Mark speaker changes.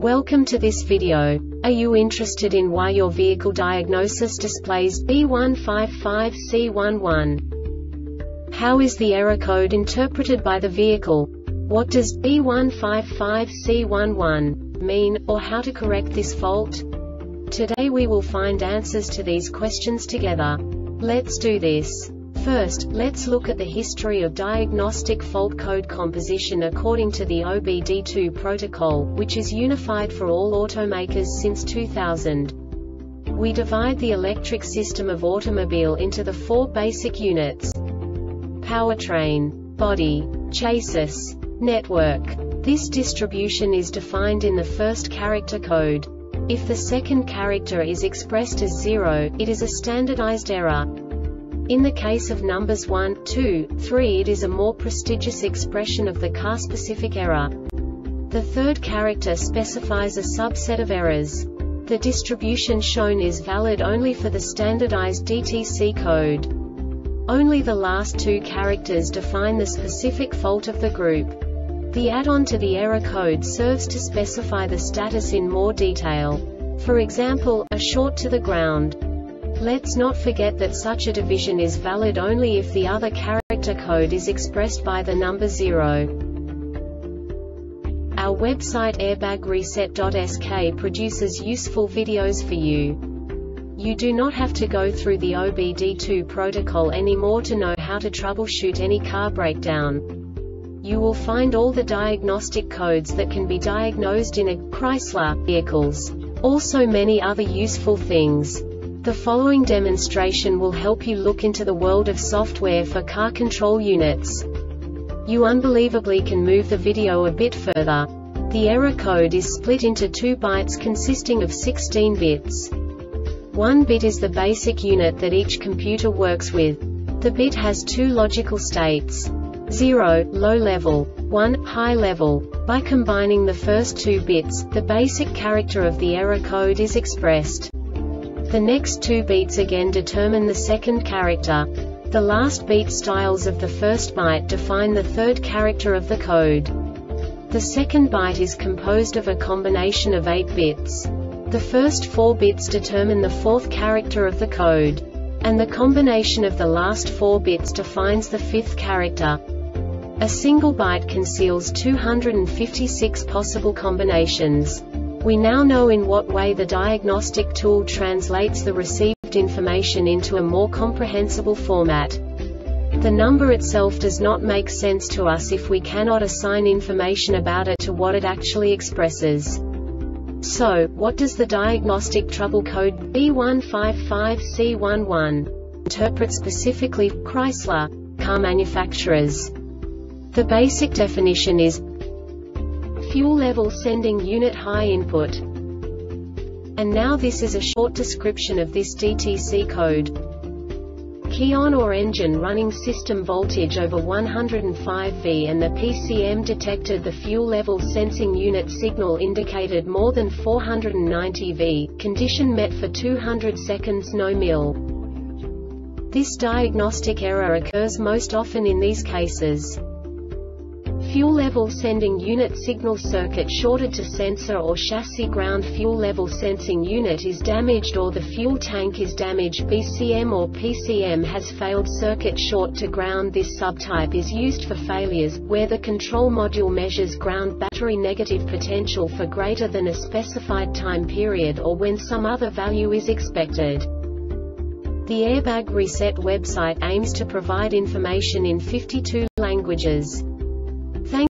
Speaker 1: Welcome to this video. Are you interested in why your vehicle diagnosis displays B155C11? How is the error code interpreted by the vehicle? What does B155C11 mean, or how to correct this fault? Today we will find answers to these questions together. Let's do this. First, let's look at the history of diagnostic fault code composition according to the OBD2 protocol, which is unified for all automakers since 2000. We divide the electric system of automobile into the four basic units: powertrain, body, chassis, network. This distribution is defined in the first character code. If the second character is expressed as 0, it is a standardized error. In the case of numbers 1, 2, 3, it is a more prestigious expression of the car-specific error. The third character specifies a subset of errors. The distribution shown is valid only for the standardized DTC code. Only the last two characters define the specific fault of the group. The add-on to the error code serves to specify the status in more detail. For example, a short to the ground. Let's not forget that such a division is valid only if the other character code is expressed by the number 0. Our website airbagreset.sk produces useful videos for you. You do not have to go through the OBD2 protocol anymore to know how to troubleshoot any car breakdown. You will find all the diagnostic codes that can be diagnosed in a Chrysler vehicles. Also many other useful things. The following demonstration will help you look into the world of software for car control units. You unbelievably can move the video a bit further. The error code is split into 2 bytes consisting of 16 bits. 1 bit is the basic unit that each computer works with. The bit has 2 logical states: 0, low level, 1, high level. By combining the first 2 bits, the basic character of the error code is expressed. The next 2 beats again determine the second character. The last beat styles of the first byte define the third character of the code. The second byte is composed of a combination of 8 bits. The first 4 bits determine the fourth character of the code. And the combination of the last 4 bits defines the fifth character. A single byte conceals 256 possible combinations. We now know in what way the diagnostic tool translates the received information into a more comprehensible format. The number itself does not make sense to us if we cannot assign information about it to what it actually expresses. So, what does the diagnostic trouble code B155C11 interpret specifically for Chrysler car manufacturers? The basic definition is fuel level sending unit high input. And now this is a short description of this DTC code. Key on or engine running system voltage over 105 V and the PCM detected the fuel level sensing unit signal indicated more than 490 V, condition met for 200 seconds no mil. This diagnostic error occurs most often in these cases: fuel level sending unit signal circuit shorted to sensor or chassis ground, fuel level sensing unit is damaged or the fuel tank is damaged, BCM or PCM has failed, circuit short to ground. This subtype is used for failures where the control module measures ground battery negative potential for greater than a specified time period or when some other value is expected. The Airbag Reset website aims to provide information in 52 languages.